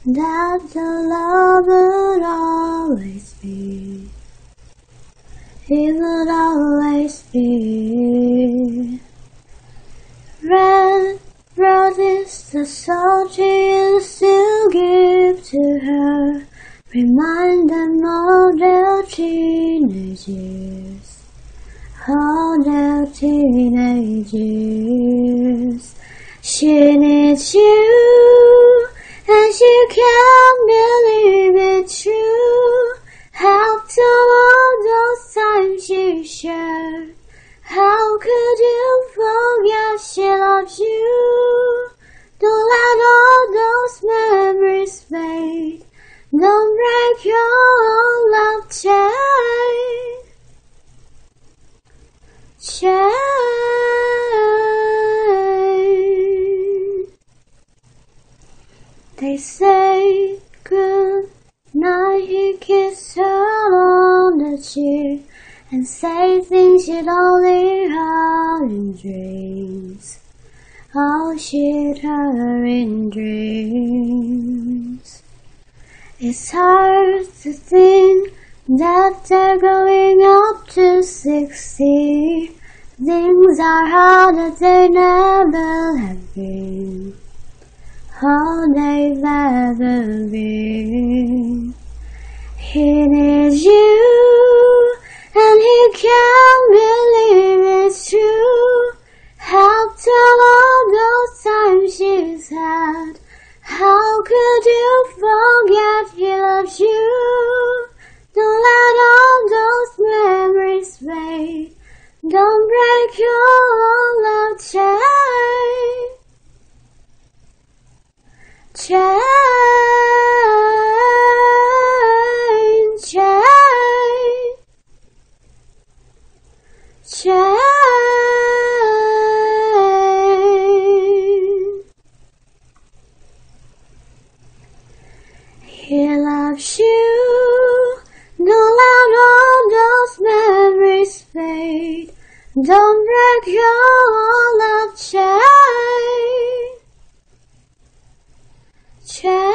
that the love would always be. It would always be. Red roses, the salt she used to give to her, remind them of their teenage years. All their teenage years. She needs you, and she can't believe it's true. After all those times she shared, how could you forget she loves you? Don't let all those memories fade. Don't break your love chain. They say good night, he kissed her on the cheek and say things she'd only heard in dreams. Oh, she'd heard in dreams. It's hard to think that they're growing up to 60. Things are harder they never have been. All they've ever been. He needs you, and he can't believe it's true. After all those times she's had, how could you forget he loves you? Don't let all those memories fade. Don't break your love chain. Chain, chain, chain. He loves you. Don't let all those memories fade. Don't break your love chain. Chain.